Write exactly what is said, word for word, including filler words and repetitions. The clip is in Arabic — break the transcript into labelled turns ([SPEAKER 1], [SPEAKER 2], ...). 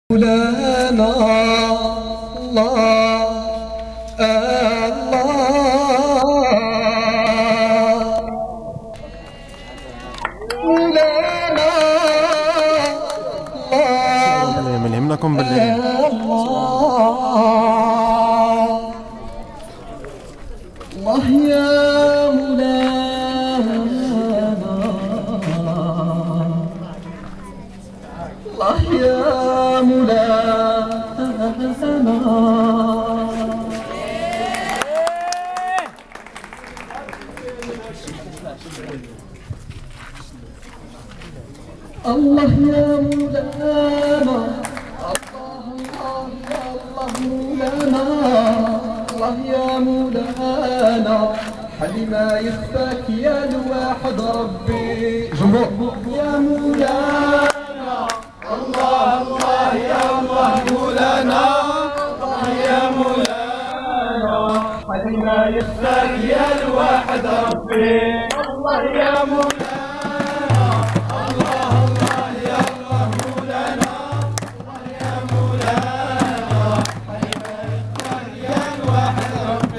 [SPEAKER 1] مولانا الله الله مولانا الله
[SPEAKER 2] ملهمناكم بالليل.
[SPEAKER 1] الله يا مولانا الله يا مولانا الله يا مولانا الله الله مولانا الله يا مولانا حلي ما يخفاك يا الواحد ربي جمهور يا مولانا الله الله يا الله مولانا الله يا مولانا حلي ما يخفاك يا الواحد ربي الله يا مولانا